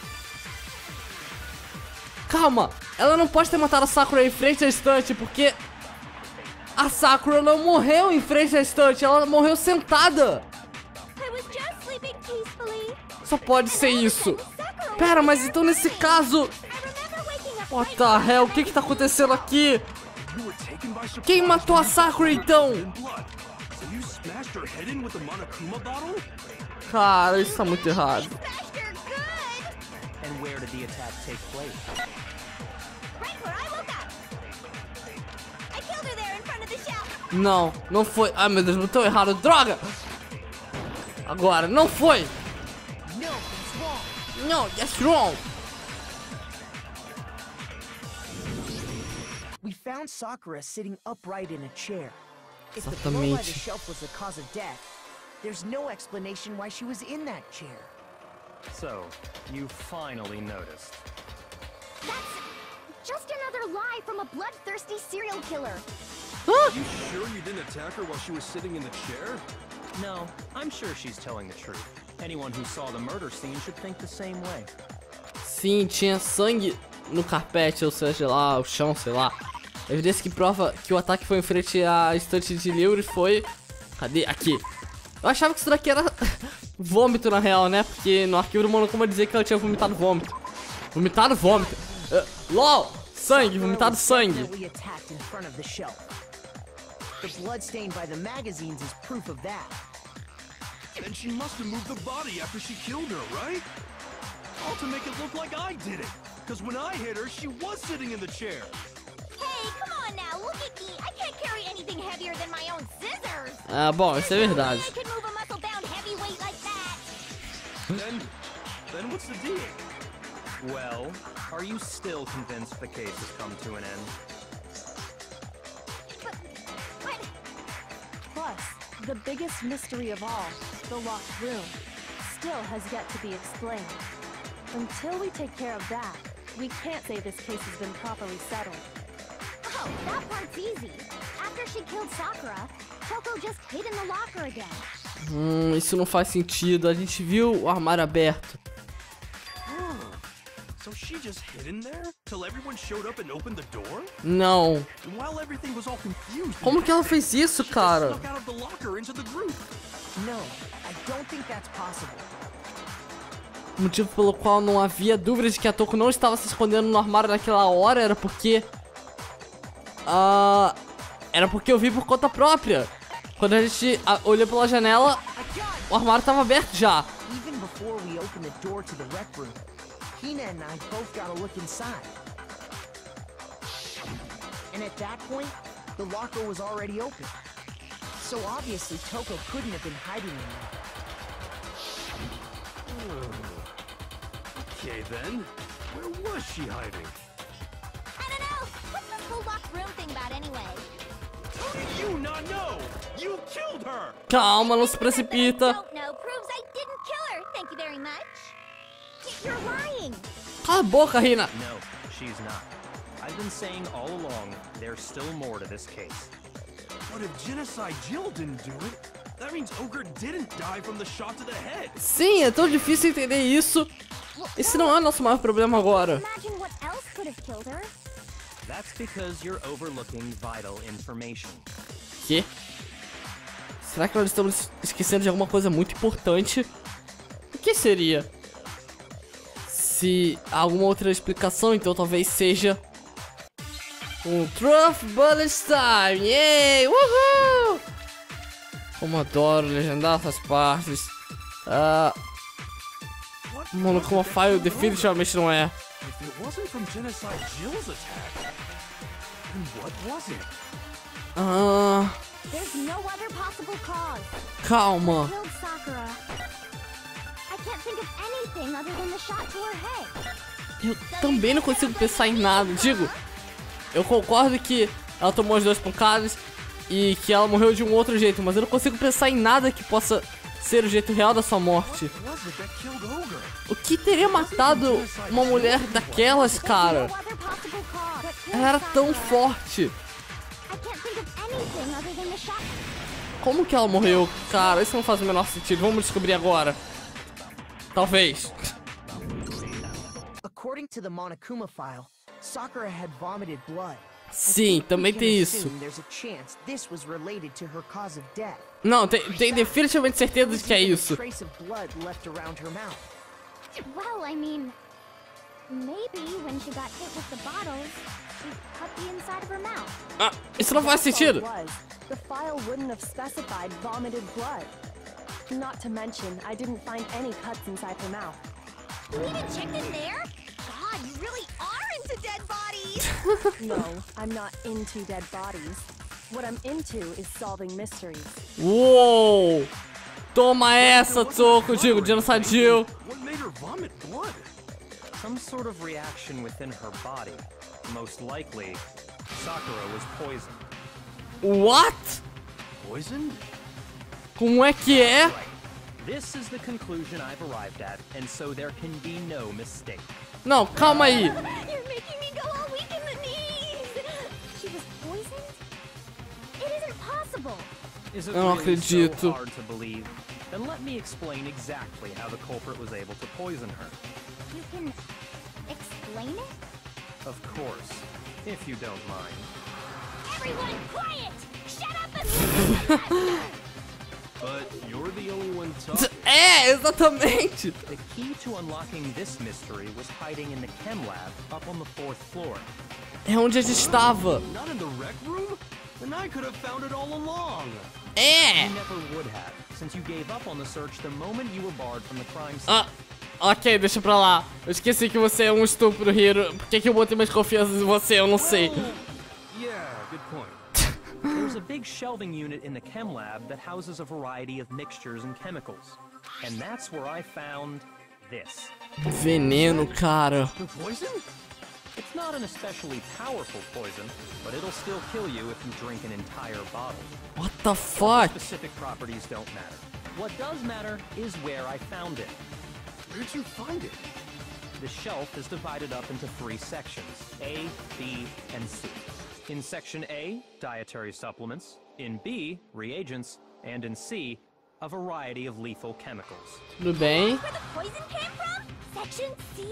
Calma, ela não pode ter matado a Sakura em frente à estante, porque a Sakura não morreu em frente à estante, ela morreu sentada. I was just sleeping peacefully. Só pode ser isso. Pera, mas então nesse caso... What the hell? O que que tá acontecendo aqui? You were taken by surprise Quem matou a when you saw Sakura Ogre então? covered in blood. So you smashed her head in with the Monokuma bottle? Cara, isso tá muito errado. Smashed her good! And where did the attack take place? Right where I woke up! I killed her there in front of the shelf! Não, não foi. Ai meu Deus, botou errado. Droga! Agora, não foi! No, it's wrong. Não, that's wrong! We found Sakura sitting upright in a chair. If the blow by the Exatamente. shelf was the cause of death, there's no explanation why she was in that chair. So, you finally noticed. That's just another lie from a bloodthirsty serial killer. You sure you didn't attack her while she was sitting in the chair? No, I'm sure she's telling the truth. Anyone who saw the murder scene should think the same way. Sim, tinha sangue no carpete, ou seja lá, o chão, sei lá. Evidência que prova que o ataque foi em frente à estante de livros foi... Cadê? Aqui. Eu achava que isso daqui era vômito na real, né? Porque no arquivo do Monokuma dizia que ela tinha vomitado vômito. Vomitado vômito. Uh, LOL! Sangue, vomitado sangue. Definitely attacked in front of the shelf. The blood stained by the magazines is proof of that. Then she must have moved the body after she killed her, right? All to make it look like I did it. Because when I hit her, she was sitting in the chair. Hey, come on now, look at me. I can't carry anything heavier than my own scissors. Ah, bom, isso é There's no verdade. way I can move a muscle-bound heavyweight like that. Then, then what's the deal? Well, are you still convinced the case has come to an end? But, but, Plus, the biggest mystery of all, the locked room, still has yet to be explained. Until we take care of that, we can't say this case has been properly settled. oh, that part's easy. After she killed Sakura, Toko just hid in the locker again. Hum, isso não faz sentido. A gente viu o armário aberto. So she just hid in there till everyone showed up and opened the door? Não. And while everything was all confused, Como que ela fez isso, cara? snuck out of the locker into the group. No, I don't think that's possible. O motivo pelo qual não havia dúvida de que a Toko não estava se escondendo no armário naquela hora era porque... Ah... Era porque eu vi por conta própria. Quando a gente ah, olhou pela janela, o armário estava aberto já. Even before we opened the door to the rec room, Hina and I both got a look inside. And at that point, the locker was already open. So obviously Toko couldn't have been hiding in there. Okay then, where was she hiding? I don't know. What's this whole locked room thing about anyway? How did you not know? You killed her! Calma, não se precipita. Don't know proves I didn't kill her. Thank you very much. Y- You're lying. Cala a boca, Hina. No, she's not. I've been saying all along, there's still more to this case. But if Genocide Jill didn't do it, That means Ogre didn't die from the shot to the head. Sim, é tão difícil entender isso. Esse não é o nosso maior problema agora. Imagine what else could have killed her. That's because you're overlooking vital information. Que? Será que nós estamos esquecendo de alguma coisa muito importante? O que seria? Se há alguma outra explicação, então talvez seja um Truth Bullet Time! Yay! Uhul! Como adoro legendar essas partes. Ah, mano, como a file definitivamente não é. If it wasn't from Genocide Jill's attack, then what was it? Ah, There's no other possible cause. calma. Killed Sakura. I can't think of anything other than the shot to her head. Eu também não consigo pensar em nada. Digo, eu concordo que ela tomou as duas pancadas e que ela morreu de um outro jeito, mas eu não consigo pensar em nada que possa ser o jeito real da sua morte. Was it that killed Ogre? O que teria matado uma mulher daquelas, cara? No other possible cause. What killed Ela era tão Sakura? forte. I can't think of anything other than the shot. Como que ela morreu? Cara, isso não faz o menor sentido. Vamos descobrir agora. Talvez. According to the Monokuma file, Sakura had vomited blood. Sim, também tem isso. There's a chance this was related to her cause of death. Não, tem, tem definitivamente certeza de que é isso. Trace of blood left around her mouth. Well, I mean, maybe when she got hit with the bottles, she cut the inside of her mouth. Ah, isso não faz sentido. Was. The file wouldn't have specified vomited blood. Not to mention, I didn't find any cuts inside her mouth. You even checked in there? God, you really are into dead bodies! No, I'm not into dead bodies. What I'm into is solving mysteries. Uou! Toma essa, Toko, digo, Genocide Jill. What made her vomit blood? Some sort of reaction within her body. Most likely, Sakura was poisoned. What? Poisoned? Como é que é? This is the conclusion I've arrived at, and so there can be no mistake. Não, calma aí. You're making me go all weak in the knees! She was poisoned? It isn't possible! Is it Eu não really acredito. so hard to believe? Then let me explain exactly how the culprit was able to poison her. You can explain it? Of course, if you don't mind. Everyone, quiet! Shut up and listen! But you're the only one talking. É, exatamente. The key to unlocking this mystery was hiding in the chem lab up on the fourth floor. É onde a gente estava. Not in the rec room? Then I could have found it all along. É. You never would have, since you gave up on the search the moment you were barred from the crime scene. Ah, ok, deixa pra lá. Eu esqueci que você é um estúpido, Hiro. Por que, que eu botei mais confiança em você? Eu não sei. Yeah, good point. There's a big shelving unit in the chem lab that houses a variety of mixtures and chemicals. And that's where I found this. Veneno, cara. The poison? It's not an especially powerful poison, but it'll still kill you if you drink an entire bottle. What the fuck? Specific properties don't matter. What does matter is where I found it. Where'd you find it? The shelf is divided up into three sections, A, B, and C. In Section A, dietary supplements. In B, reagents. And in C, a variety of lethal chemicals. Tudo bem. Where the poison came from? Section C?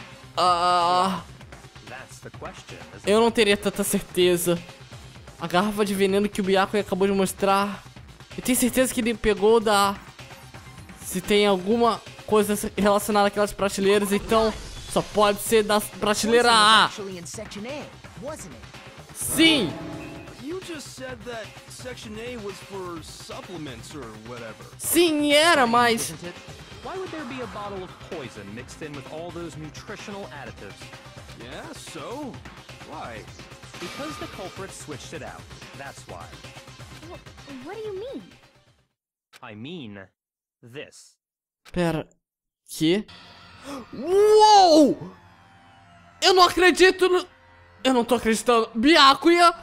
Ah, That's the question, isn't eu não teria tanta certeza. A garrafa de veneno que o Byakuya acabou de mostrar. Eu tenho certeza que ele pegou da... Se tem alguma coisa relacionada àquelas prateleiras, então só pode ser da prateleira Poison was A. actually in Section A, wasn't it? Sim. You just said that Section A was for supplements or whatever. Sim, era, mas... Isn't it? Why would there be a bottle of poison mixed in with all those nutritional additives? Yeah, so? Why? Because the culprit switched it out. That's why. Wh- what do you mean? I mean, this. Pera, que? Uou! Eu não acredito no... Eu não tô acreditando. Byakuya!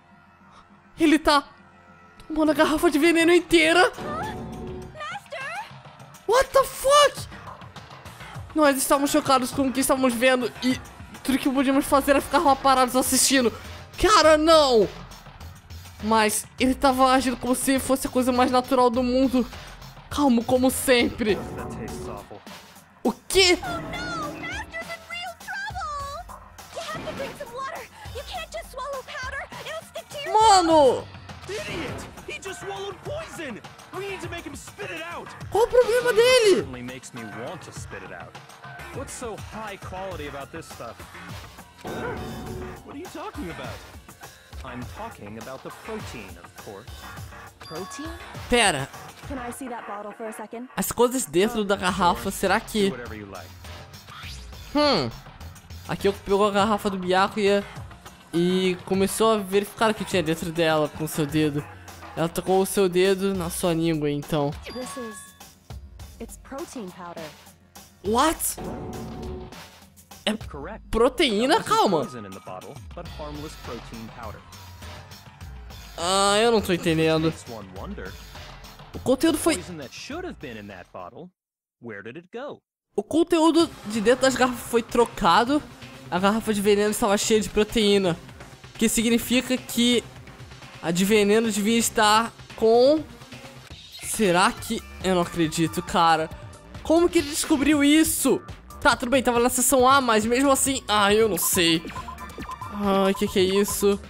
Ele tá tomando a garrafa de veneno inteira. Master! What the fuck? Nós estávamos chocados com o que estávamos vendo e tudo que podíamos fazer era ficar lá parados assistindo. Cara, não! Mas ele tava agindo como se fosse a coisa mais natural do mundo. Calmo como sempre. That tastes awful. O quê? Oh no! Master's in real trouble! You have to drink some water. You can't just swallow powder. It'll stick to your Mano! Idiot! He just swallowed poison! We need to make him spit it out! Qual o problema dele? Certainly makes me want to spit it out. What's so high quality about this stuff? Huh? What are you talking about? I'm talking about the protein, of course. Protein? Pera, Can I see that bottle for a second? as coisas dentro da garrafa, será Do que... whatever you like. Hum... Aqui eu pegou a garrafa do Byakuya e começou a verificar o que tinha dentro dela com o seu dedo. Ela tocou o seu dedo na sua língua, então... This is... It's protein powder. What? Correct. Proteína? There wasn't Calma. poison in the bottle, but harmless protein powder. Ah, eu não tô entendendo. Makes one wonder. O conteúdo foi... Poison that should have been in that bottle, where did it go? O conteúdo de dentro das garrafas foi trocado. A garrafa de veneno estava cheia de proteína. O que significa que a de veneno devia estar com... Será que... Eu não acredito, cara. Como que ele descobriu isso? Tá, tudo bem, tava na seção A, mas mesmo assim... Ah, eu não sei. Ai, que que é isso?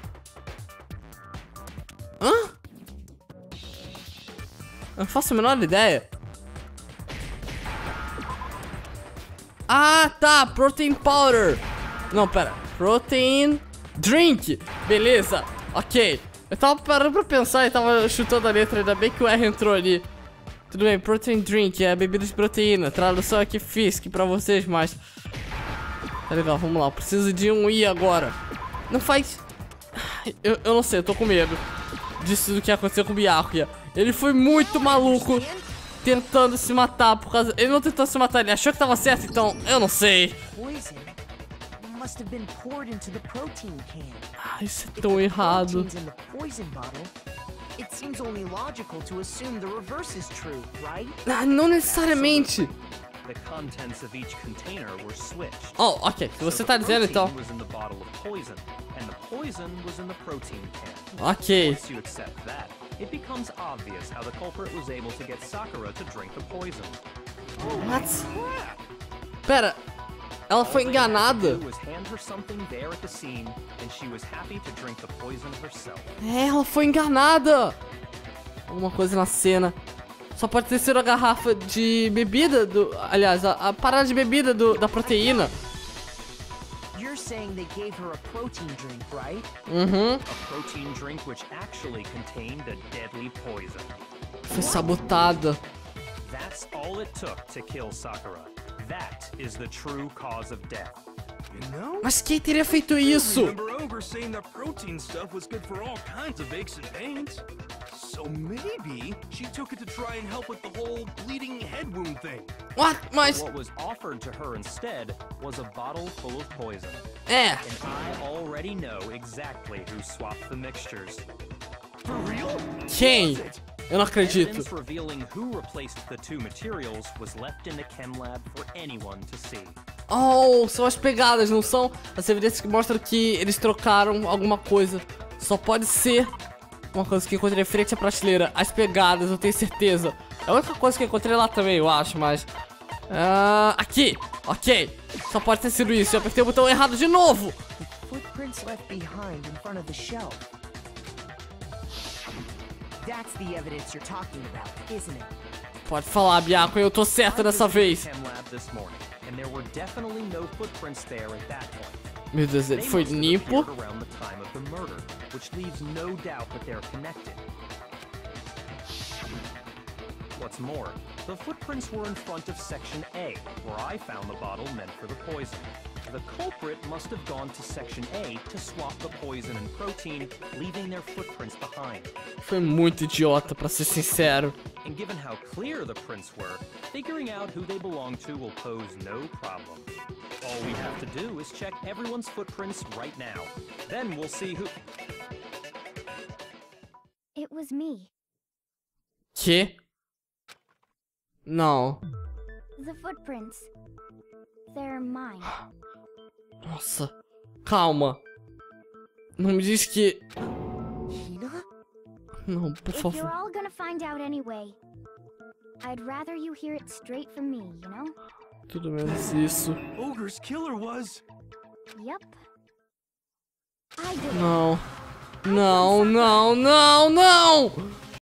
Hã? Eu não faço a menor ideia. Ah, tá, protein powder. Não, pera, protein drink. Beleza, ok. Eu tava parando pra pensar e tava chutando a letra, ainda bem que o R entrou ali. Tudo bem, protein drink é bebida de proteína. Tradução aqui fiz pra vocês, mas... Tá legal, vamos lá, eu preciso de um I agora. Não faz... Eu, eu não sei, eu tô com medo disso do que aconteceu com o Byakuya. Ele foi muito maluco tentando se matar por causa... Ele não tentou se matar, ele achou que tava certo, então eu não sei. Poison must have been poured into the protein can. Ah, isso é If tão the errado. protein's in the poison bottle, it seems only logical to assume the reverse is true, right? Ah, não necessariamente. The contents of each container were switched. Oh, ok, se você So tá the dizendo então. protein was in the bottle of poison, and the poison was in the protein can. Ok. Once you accept that, it becomes obvious how the culprit was able to get Sakura to drink the poison. What? Pera, ela foi All they had to enganada. do was hand her something there at the scene, and she was happy to drink the poison herself. É, ela foi enganada. Alguma coisa na cena. Só pode ter sido a garrafa de bebida do... Aliás, a, a parada de bebida do, da proteína. You're saying they gave her a protein drink, right? Uhum. A protein drink which actually contained a deadly poison. Foi sabotada. That's all it took to kill Sakura. That is the true cause of death. You know? Mas quem teria feito I isso? remember Ogre saying that protein stuff was good for all kinds of aches and pains. So maybe she took it to try and help with the whole bleeding head wound thing. What? Mas... What was offered to her instead was a bottle full of poison. É. And I already know exactly who swapped the mixtures. For real? Quem? Eu não acredito. Evidence revealing who replaced the two materials was left in the chem lab for anyone to see. Oh, são as pegadas, não são as evidências que mostram que eles trocaram alguma coisa. Só pode ser uma coisa que eu encontrei frente à prateleira. As pegadas, eu tenho certeza. É a única coisa que eu encontrei lá também, eu acho, mas... Ah, aqui, ok. Só pode ter sido isso, eu apertei o botão errado de novo. Footprints left behind in front of the shelf. That's the evidence you're talking about, isn't it? Pode falar, Byakuya, eu tô certo dessa vez. Chem lab this morning, and there were definitely no footprints there at that point. Meu Deus, ele They foi must have limpo. appeared around the time of the murder, which leaves no doubt that they're connected. What's more, the footprints were in front of Section A, where I found the bottle meant for the poison. The culprit must have gone to Section A to swap the poison and protein, leaving their footprints behind. Foi muito idiota, pra ser sincero. And given how clear the prints were, figuring out who they belong to will pose no problem. All we have to do is check everyone's footprints right now. Then we'll see who... It was me. Que? Não. The footprints. They're mine. Nossa. Calma. Não me diz que... Hina? Não, por If you're favor. all gonna find out anyway, I'd rather you hear it straight from me, you know? Tudo menos isso. Ogre's killer was... Yep. I did it. Não. Não, não, não, não!